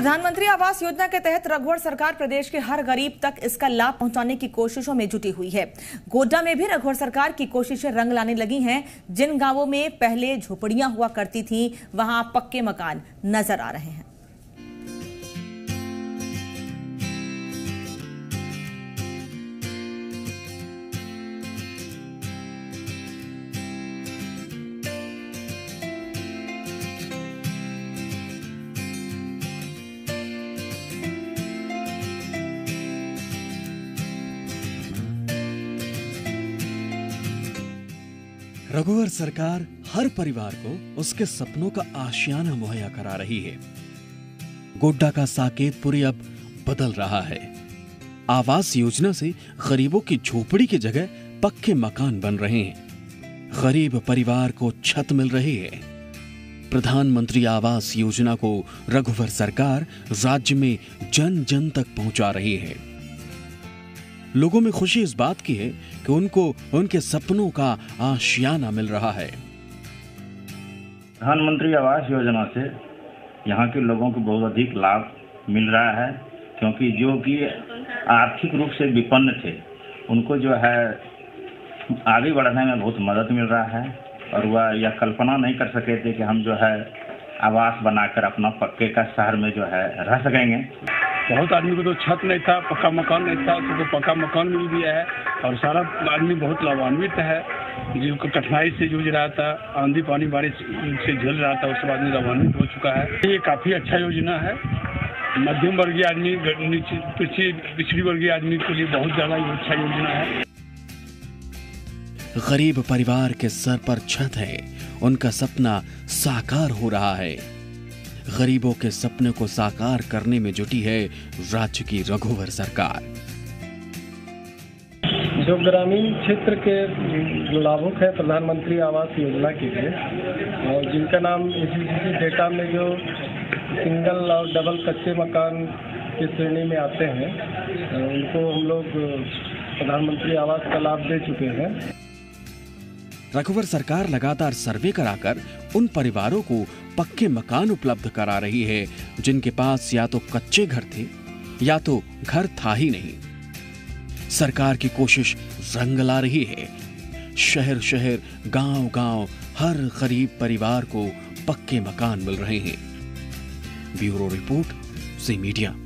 प्रधानमंत्री आवास योजना के तहत रघुवर सरकार प्रदेश के हर गरीब तक इसका लाभ पहुंचाने की कोशिशों में जुटी हुई है। गोड्डा में भी रघुवर सरकार की कोशिशें रंग लाने लगी हैं। जिन गांवों में पहले झोपड़ियां हुआ करती थीं, वहां पक्के मकान नजर आ रहे हैं। रघुवर सरकार हर परिवार को उसके सपनों का आशियाना मुहैया करा रही है। गोड्डा का साकेतपुरी अब बदल रहा है। आवास योजना से गरीबों की झोपड़ी की जगह पक्के मकान बन रहे हैं। गरीब परिवार को छत मिल रही है। प्रधानमंत्री आवास योजना को रघुवर सरकार राज्य में जन जन तक पहुंचा रही है। लोगों में खुशी इस बात की है कि उनको उनके सपनों का आशियाना मिल रहा है। प्रधानमंत्री आवास योजना से यहाँ के लोगों को बहुत अधिक लाभ मिल रहा है, क्योंकि जो कि आर्थिक रूप से विपन्न थे उनको जो है आगे बढ़ने में बहुत मदद मिल रहा है। और वह यह कल्पना नहीं कर सके थे कि हम जो है आवास बनाकर अपना पक्के का शहर में जो है रह सकेंगे। बहुत आदमी को तो छत नहीं था, पक्का मकान नहीं था, तो पक्का मकान मिल गया है और सारा आदमी बहुत लाभान्वित है। जिनको कठिनाई से जूझ रहा था, आंधी पानी बारिश से झेल रहा था, उसके बाद में लाभान्वित हो चुका है। ये काफी अच्छा योजना है। मध्यम वर्गीय आदमी, पिछड़ी वर्गीय आदमी के लिए बहुत ज्यादा अच्छा योजना है। गरीब परिवार के सर पर छत है, उनका सपना साकार हो रहा है। गरीबों के सपने को साकार करने में जुटी है राज्य की रघुवर सरकार। जो ग्रामीण क्षेत्र के लाभुक है प्रधानमंत्री आवास योजना के लिए, और जिनका नाम इसी डेटा में जो सिंगल और डबल कच्चे मकान की श्रेणी में आते हैं, उनको हम लोग प्रधानमंत्री आवास का लाभ दे चुके हैं। रघुवर सरकार लगातार सर्वे कराकर उन परिवारों को पक्के मकान उपलब्ध करा रही है जिनके पास या तो कच्चे घर थे या तो घर था ही नहीं। सरकार की कोशिश रंग ला रही है। शहर शहर, गांव गांव, हर गरीब परिवार को पक्के मकान मिल रहे हैं। Bureau report, Zee media.